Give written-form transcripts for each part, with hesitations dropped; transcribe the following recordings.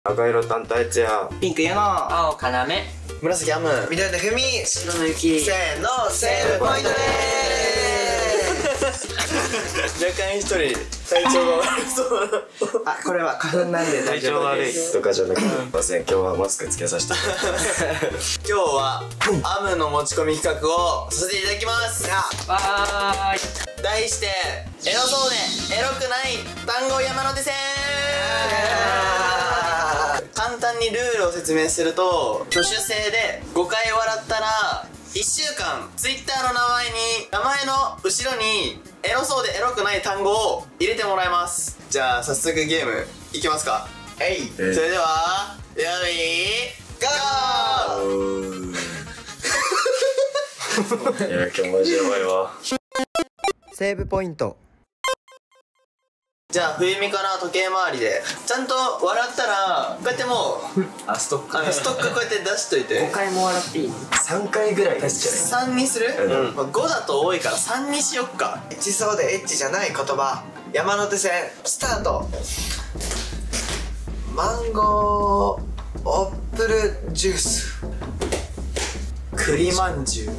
赤色担当つや。 ピンク矢野、 青かなめ、 紫アム、緑のふみ、 白の雪。 せーの、セーブポイントでーす。若干一人体調が悪そうあ、これは花粉なんで大体調悪い丈夫です。 とかじゃなくて、すいません、今日はマスクつけさせて。 今日はアムの持ち込み企画をさせていただきます。 わーい。 題してエロそうでエロくない単語山手線。簡単にルールを説明すると、挙手制で5回笑ったら1週間 Twitter の名前の後ろにエロそうでエロくない単語を入れてもらいます。じゃあ早速ゲームいきますか。それではレディーゴー。 いや、今日マジやばいわ。 セーブポイント。 じゃあ冬美から時計回りでちゃんと笑ったらこうやってもうストックストックこうやって出しといて 5回も笑っていいの 3回ぐらい出しちゃ 3にする、 うんまあ5だと多いから3にしよっか。 エッチそうでエッチじゃない言葉、山手線スタート。マンゴーオップルジュース、 栗まんじゅう。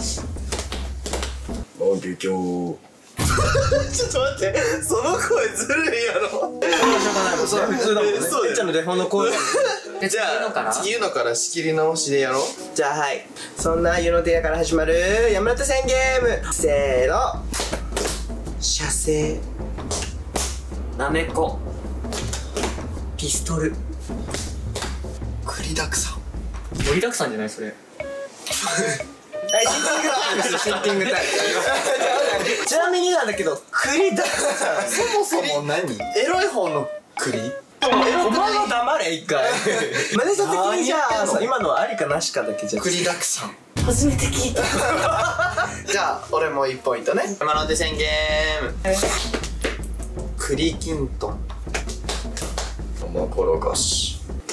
う。満劇場。 ちょっと待って、その声ずるいやろ。 そう、普通だもんね。 そうだよえっちゃんのデフォの声。 で、 じゃあ次のから仕切り直しでやろう。 じゃあはい。そんな湯の手屋から始まる山手線ゲーム。せーの。射精。 なめこ、ピストル。 栗だくさん。 盛りだくさんじゃないそれ。 はい、シンキングタイムです。シンキングタイム。ちなみになんだけど、栗だくさん。 そもそも何？エロい方の栗？ お前は黙れ、一回。マネージャー的にじゃあ、今のはありかなしかだけじゃ。 栗だくさん。 初めて聞いた。 じゃあ俺も1ポイントね。 山手線ゲーム。栗きんとん。 甘転がし。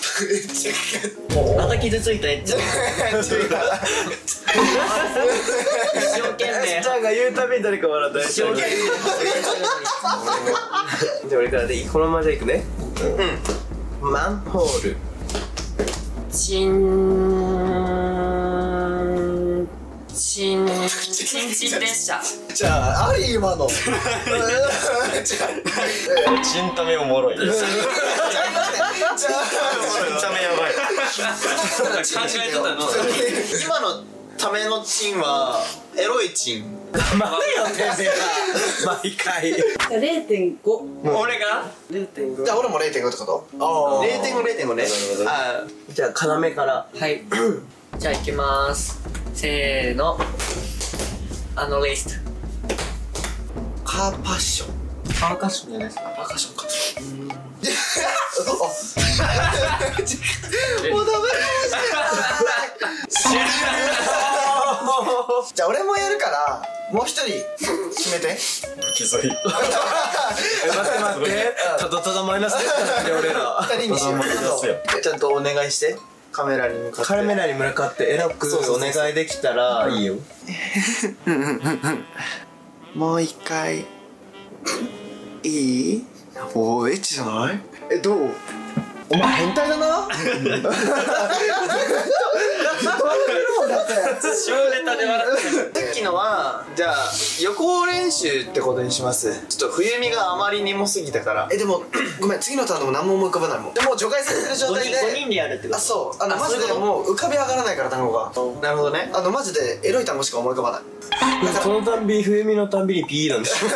また傷ついたエッチ。一生懸命。 ちゃんが言うたびに誰か笑った。 一生懸命。 じゃあ俺からでいい？このままじゃいくね。マンホール。 チンチン列車。 じゃああり今の。 チンタメおもろい。チンタメやばい。 考えてたの。 今のためのチンはエロいチン。 毎回。 0.5。俺が 0.5。 じゃあ俺も 0.5ってこと？ 0.5、0.5ね。あじゃあ要から。 はい。じゃあ行きます。せーの。レイスト。 カーパッション。 パーカッションじゃないですか。 パーカッションか。 もうダメ。 じゃあ俺もやるからもう一人決めて。 気づい。 待って待って。ただただマイナスですからね、俺ら。 二人にしよう。 ちゃんとお願いしてカメラに向かって。 カメラに向かってエロくお願いできたらいいよ。 もう一回いい？おーエッチじゃない？どう？ お前変態だな。 下ネタで笑ってさっきのはじゃあ予行練習ってことにします。ちょっと冬美があまりにも過ぎたから。 でもごめん、次のターンでも何も思い浮かばないもん。でも除外されてる状態で 5人でやるってこと。 あ、そうマジでそういうこともう浮かび上がらないから単語が。 なるほどね。 マジでエロい単語しか思い浮かばない。 そのたんびに冬美のたんびにピーなんでしょ。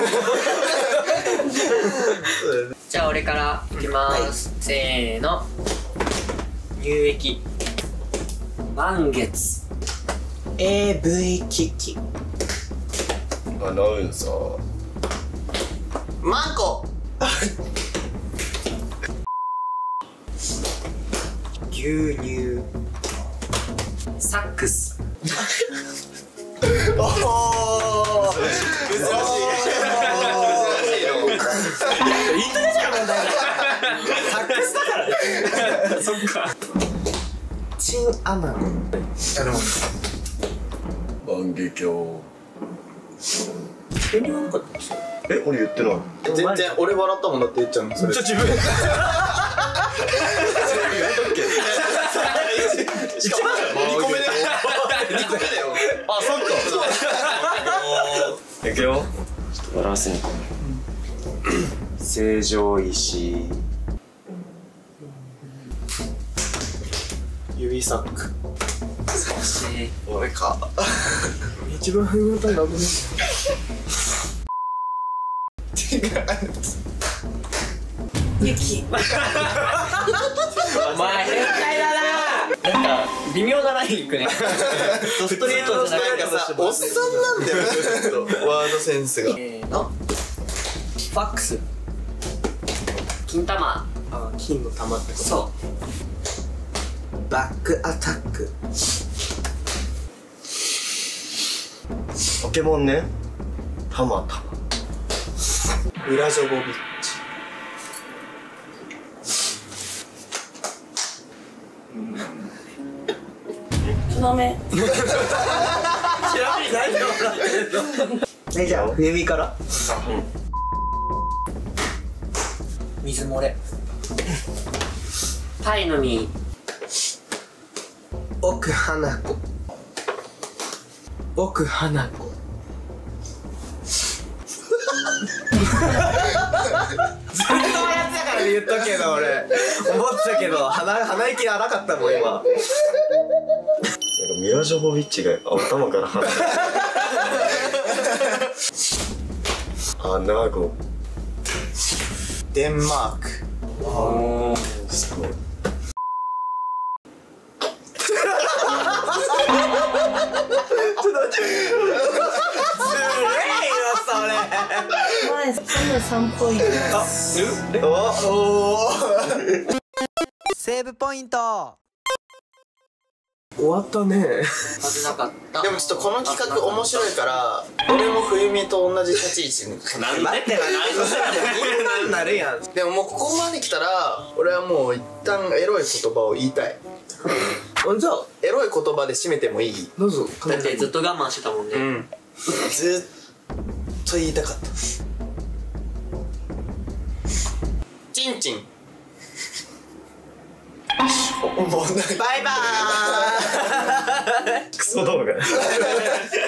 じゃあ俺からいきます。せーの。乳液。満月。 AV 機器。 アナウンサー。 マンコ。 牛乳。 サックス。 おお。珍しい。珍しいの。 イントネーション問題だ。サックスだからね。そっか。チンアマン。 万華鏡。 急に悪かったですよ。 俺言ってない。 全然俺笑ったもんだって言っちゃうのそれ。 自分。 しかも2個目だよ2個目だよ。 あ、そっか。いくよ。 バランスに成城石指サック。 俺か。 一番踏むとダメね。 雪お前変態だな。なんか微妙なラインいくね。ストレートじゃなくてなんかさ、おっさんなんだよちょっとワードセンスが。 ファックス金玉。 あ、金の玉ってこと。 そバックアタック。 ポケモンね。たまたま。 ミラジョボビッチ。 の目。 じゃあ冬美から水漏れ。パイの実。 奥花子。奥花子。ずっとやつだから言っとくけど俺思ってたけど鼻息荒かったもん今。 ミラジョボビッチが頭から離れアナゴ。 デンマーク。 すごい。 前33ポイント。 セーブポイント。 終わったね。 危なかった。 でもちょっとこの企画面白いから俺も冬美と同じ立ち位置に。 なんでってなみんなになるやん。 でももうここまで来たら俺はもう一旦エロい言葉を言いたい。 じゃあエロい言葉で締めてもいい？ どうぞ。 だってずっと我慢してたもんね。 んずっと言いたかった。チンチン。 もうない。 バイバーイ。 クソ動画。